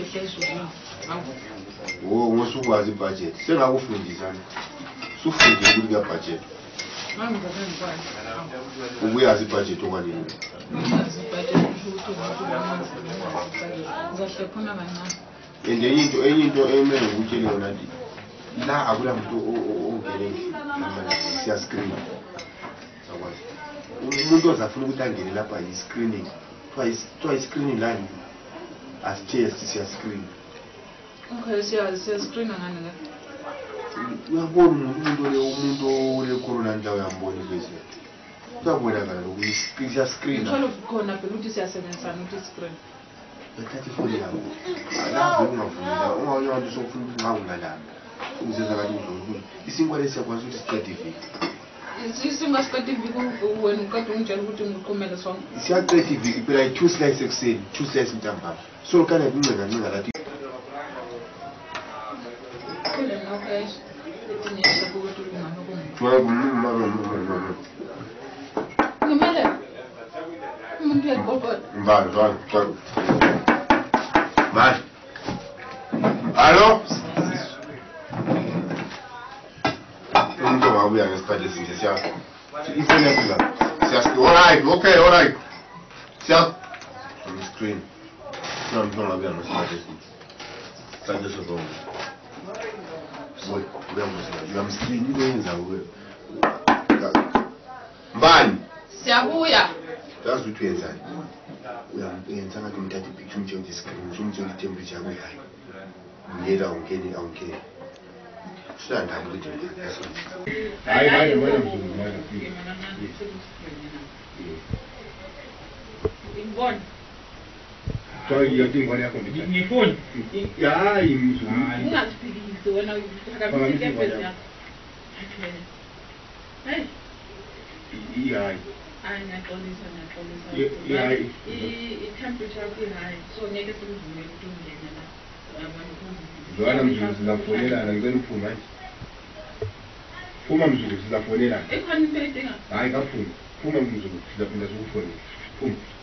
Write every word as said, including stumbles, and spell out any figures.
Oh, ngosukwazi budget. Sengakufundisa. Sufundile ukuthi ka budget. Ubuyazi budget okwanini. And enye into enye into emele ngikutshele yona nti la akula muntu ongene siya screen. Sakwazi. Umuntu ozafuna ukuthi angene lapha yi screening. Twice twice screening line. As chest siya screen. Okay, siya siya screen ngani la? Uyabona umuntu le umuntu ole corona nje uyambona bese. Uyabona kana ukuthi siya screen. Ngithola khona phela ukuthi siyasebenzisa ukuthi screen. Ekathi foni yakho. La ungafuna ungayona nje sokufuna ukuthi ngawu ngalanga. Uzenza kanti udlulu. Isinkwa lesiyakwazi ukuthi siqedivike. Isinga siqedivike wena ukade ungitshela ukuthi ngiqhumele sonke. Siyaqedivike phela i two slices ekuseni, two slices ntambama. So kana kuncenga ncenga lathi. Okay. Ngimele umuntu yakhoqoqa. Mbali, mbali, mbali. Mbali. Allo? Umuntu wabuya ngesikhathi esinje siya. Ifoni yakho. Siya. Alright, okay, alright. Siya. On the screen. No, no, wabuya ngesikhathi esinje. Sanje sokho. Boy, uyamscreen iyenza wewe. Mbani? Siyabuya. Yazi ukuthi uyenzani? Uyenza ngathi umthatha ipicture nje on screen, umthola temperature yakho yayi. Ngiyela ungene awungene. Sithanda ukuthi hayi hayi wena mzulu wena. Ngibona. Kwa hiyo tingo yako ni Ni phone. ya imzulu. Ungaziphikisi wena uyaphika pesa. Hey. Iya. Hayi ngiyaxolisa ngiyaxolisa. Hayi. I temperature yakho high so ngeke sivume ukuthi ungene la. Zwana mzulu sizafonelana ngicela uphume manje. Phuma mzulu sizafonelana. Ekhona into edinga. Hayi kaphuma. Phuma mzulu sizaphinda sikufonele. Phuma.